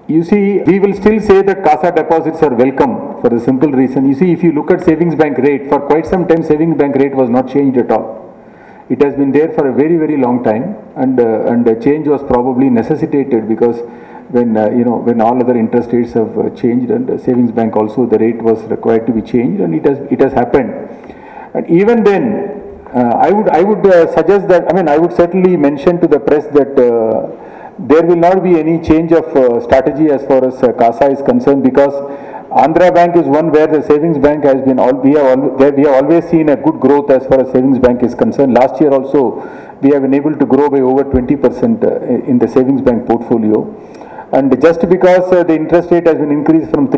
You see, we will still say that CASA deposits are welcome for the simple reason. You see, if you look at savings bank rate, for quite some time savings bank rate was not changed at all. It has been there for a very, very long time, and the change was probably necessitated because when when all other interest rates have changed, and the savings bank also the rate was required to be changed, and it has happened. And even then, I would suggest that, I would certainly mention to the press that there will not be any change of strategy as far as CASA is concerned, because Andhra Bank is one where the savings bank has been, we have always seen a good growth as far as savings bank is concerned. Last year also, we have been able to grow by over 20% in the savings bank portfolio. And just because the interest rate has been increased from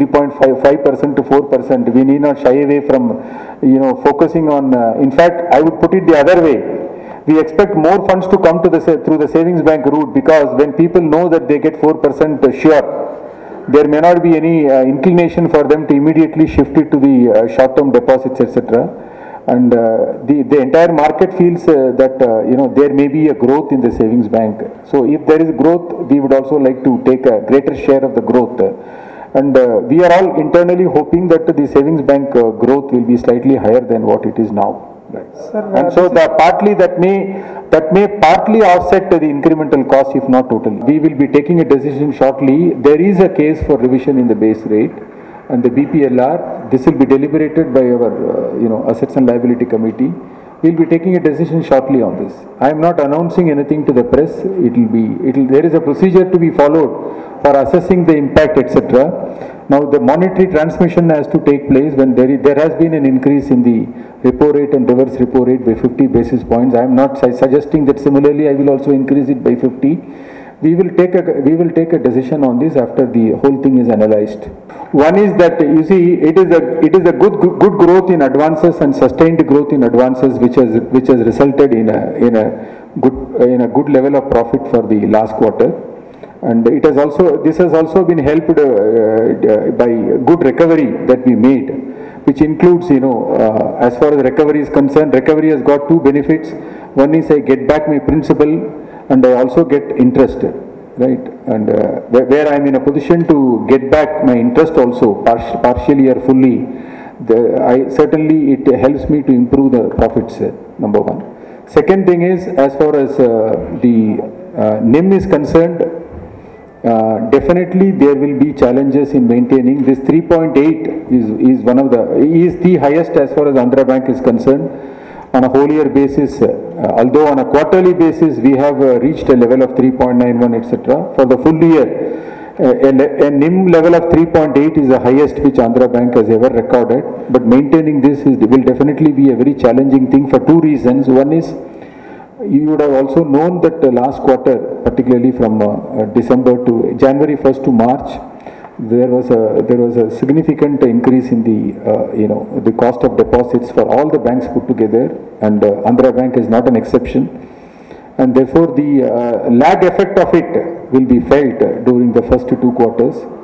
3.5% to 4%, we need not shy away from, focusing on, in fact, I would put it the other way. We expect more funds to come to through the savings bank route, because when people know that they get 4% sure, there may not be any inclination for them to immediately shift it to the short-term deposits, etc. And the entire market feels that there may be a growth in the savings bank. So if there is growth, we would also like to take a greater share of the growth. And we are all internally hoping that the savings bank growth will be slightly higher than what it is now. Right. Sir, and so that may partly offset the incremental cost, if not totally. We will be taking a decision shortly. There is a case for revision in the base rate and the BPLR. This will be deliberated by our Assets and Liability Committee. We will be taking a decision shortly on this. I am not announcing anything to the press. There is a procedure to be followed for assessing the impact, etc. Now the monetary transmission has to take place when there has been an increase in the repo rate and reverse repo rate by 50 basis points. I am not suggesting that similarly I will also increase it by 50. We will take a decision on this after the whole thing is analyzed. One is that, you see, it is a good growth in advances and sustained growth in advances, which has resulted in a good level of profit for the last quarter. And this has also been helped by good recovery that we made, which includes, as far as recovery is concerned, recovery has got two benefits. One is I get back my principal, and I also get interest, right? And where I am in a position to get back my interest also, partially or fully, certainly it helps me to improve the profits, number one. Second thing is, as far as the NIM is concerned, definitely there will be challenges in maintaining this. 3.8 is the highest as far as Andhra Bank is concerned on a whole year basis, although on a quarterly basis we have reached a level of 3.91, etc. For the full year, a NIM level of 3.8 is the highest which Andhra Bank has ever recorded, but maintaining this will definitely be a very challenging thing for two reasons. One is, you would have also known that the last quarter, particularly from December to January 1st to March, there was a significant increase in the cost of deposits for all the banks put together, and Andhra Bank is not an exception. And therefore, the lag effect of it will be felt during the first 2 quarters.